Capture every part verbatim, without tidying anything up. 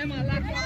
μαλάκα.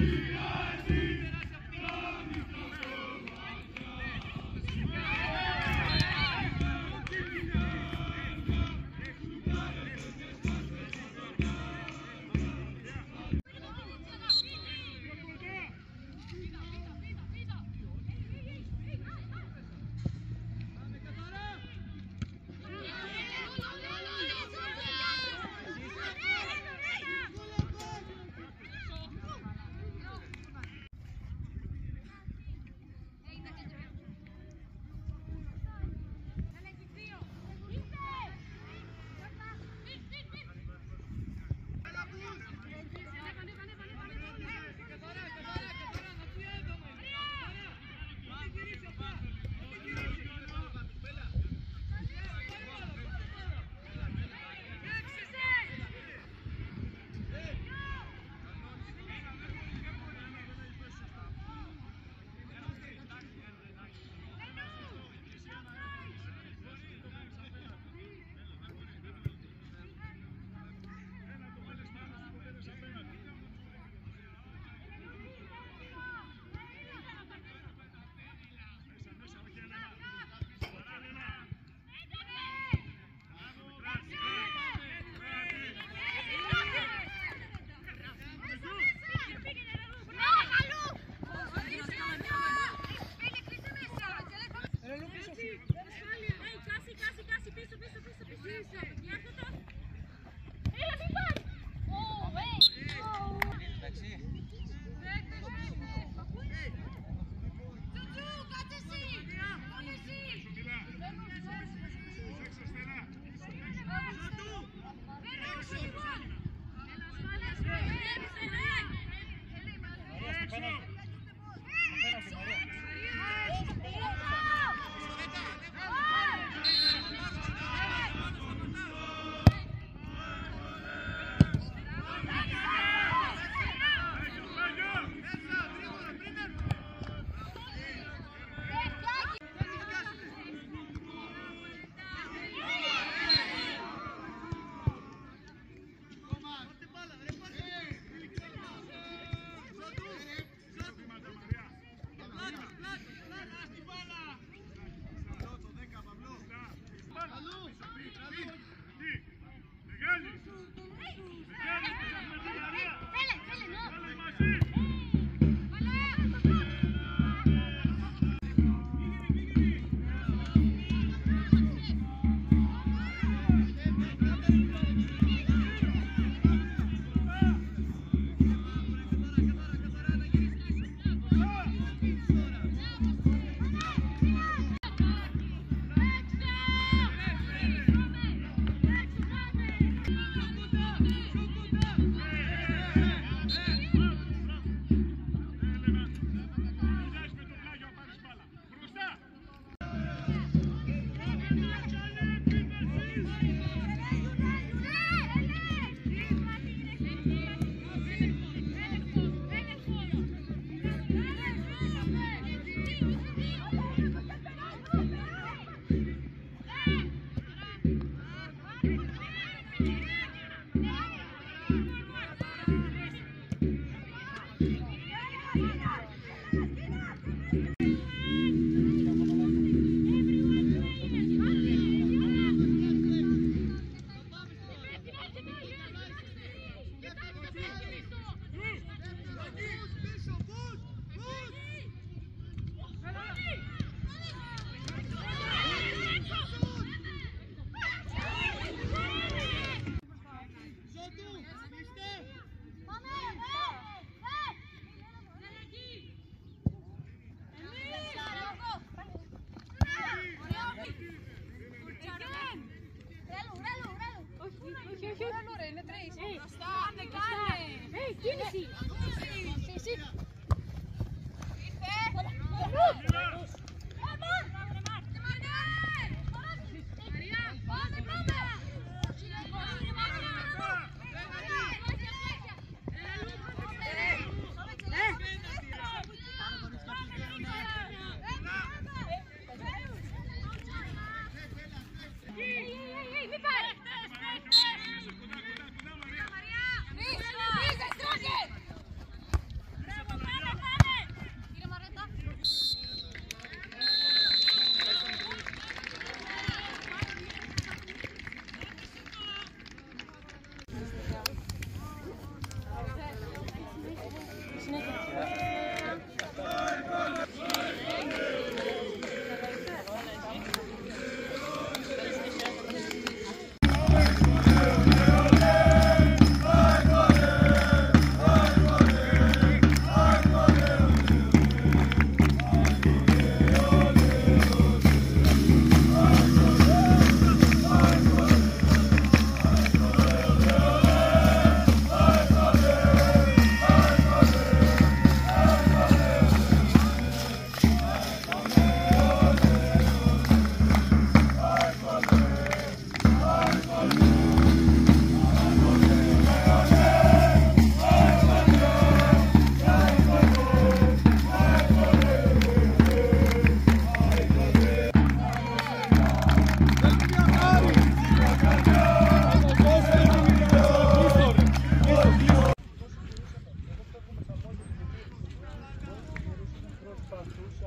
Πάμε!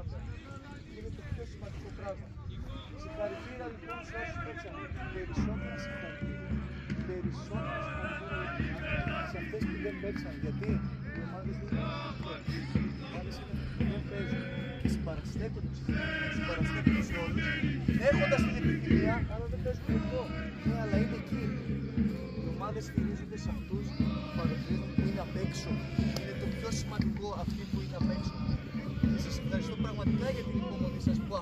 ομάδα. Είναι το πιο σημαντικό πράγμα. Συγχαρητήρια λοιπόν σε όσους παίξαν. Περισσότερα συγχαρητήρια. Περισσότερα συγχαρητήρια σε αυτές που δεν παίξαν. Γιατί οι ομάδες δεν είναι αυτές. Οι ομάδες είναι που δεν παίζουν και συμπαραστέκονται σε όλους, έχοντας την επιθυμία, αλλά δεν παίζουν αυτό. Ναι, αλλά είναι εκεί. Οι ομάδες στηρίζονται σε αυτούς που παρεμβαίνουν, που είναι απ' έξω. Είναι το πιο σημαντικό αυτοί που είναι απ' έξω. Και σας ευχαριστώ πραγματικά για την υπομονή σας που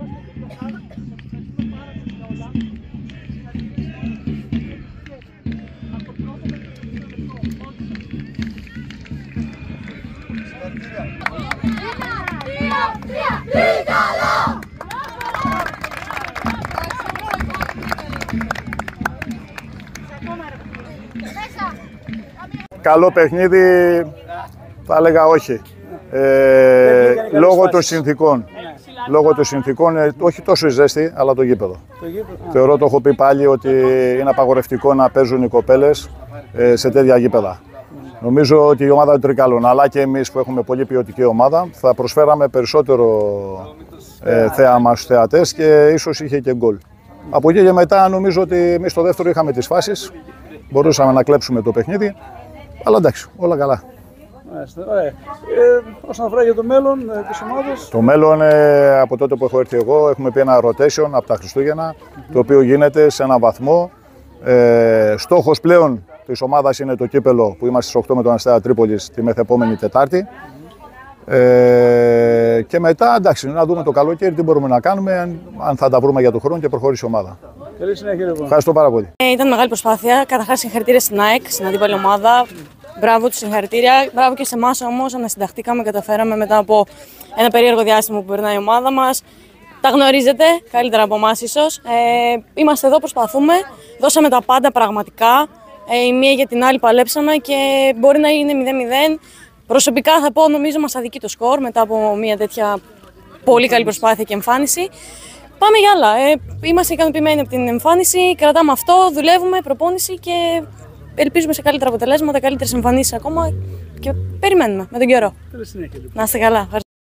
Καλό παιχνίδι, θα έλεγα όχι. Ε, λόγω των συνθήκων. Λόγω των συνθήκων, ε, όχι τόσο η ζέστη, αλλά το γήπεδο. Το γήπεδο. Θεωρώ, το έχω πει πάλι, ότι είναι απαγορευτικό να παίζουν οι κοπέλες ε, σε τέτοια γήπεδα. Νομίζω ότι η ομάδα του Τρικάλων, αλλά και εμείς που έχουμε πολύ ποιοτική ομάδα, θα προσφέραμε περισσότερο ε, θέαμα στους θεατές και ίσως είχε και γκολ. Από εκεί και μετά νομίζω ότι εμείς στο δεύτερο είχαμε τις φάσεις, μπορούσαμε να κλέψουμε το παιχνίδι, αλλά εντάξει, όλα καλά. Ωραία. Ε, όσον αφορά για το μέλλον ε, της ομάδας. Το μέλλον, ε, από τότε που έχω έρθει εγώ, έχουμε πει ένα rotation από τα Χριστούγεννα, mm-hmm. το οποίο γίνεται σε έναν βαθμό. Ε, στόχος πλέον της ομάδας είναι το κύπελο που είμαστε στις οκτώ με τον Αστέρα Τρίπολης τη μεθεπόμενη Τετάρτη. Mm-hmm. Ε, και μετά, εντάξει, να δούμε το καλοκαίρι τι μπορούμε να κάνουμε, αν, αν θα τα βρούμε για τον χρόνο και προχωρήσει η ομάδα. Καλή συνέχεια, λοιπόν. Ευχαριστώ πάρα πολύ. Ε, ήταν μεγάλη προσπάθεια. Καταρχάς, συγχαρητήρια στην ΑΕΚ, στην αντίπαλη ομάδα. Μπράβο τους, συγχαρητήρια. Μπράβο και σε εμάς όμως, ανασυνταχτήκαμε, καταφέραμε μετά από ένα περίεργο διάστημα που περνάει η ομάδα μας. Τα γνωρίζετε, καλύτερα από εμάς ίσως. Ε, είμαστε εδώ, προσπαθούμε, δώσαμε τα πάντα πραγματικά. Ε, η μία για την άλλη παλέψαμε και μπορεί να είναι μηδέν μηδέν. Προσωπικά θα πω, νομίζω μας αδικεί το σκορ μετά από μια τέτοια πολύ καλή προσπάθεια και εμφάνιση. Πάμε για άλλα. Ε, είμαστε ικανοποιημένοι από την εμφάνιση, κρατάμε αυτό, δουλεύουμε, προπόνηση και ελπίζουμε σε καλύτερα αποτελέσματα, καλύτερες εμφανίσεις ακόμα και περιμένουμε με τον καιρό. Καλή συνέχεια, λοιπόν. Να είστε καλά.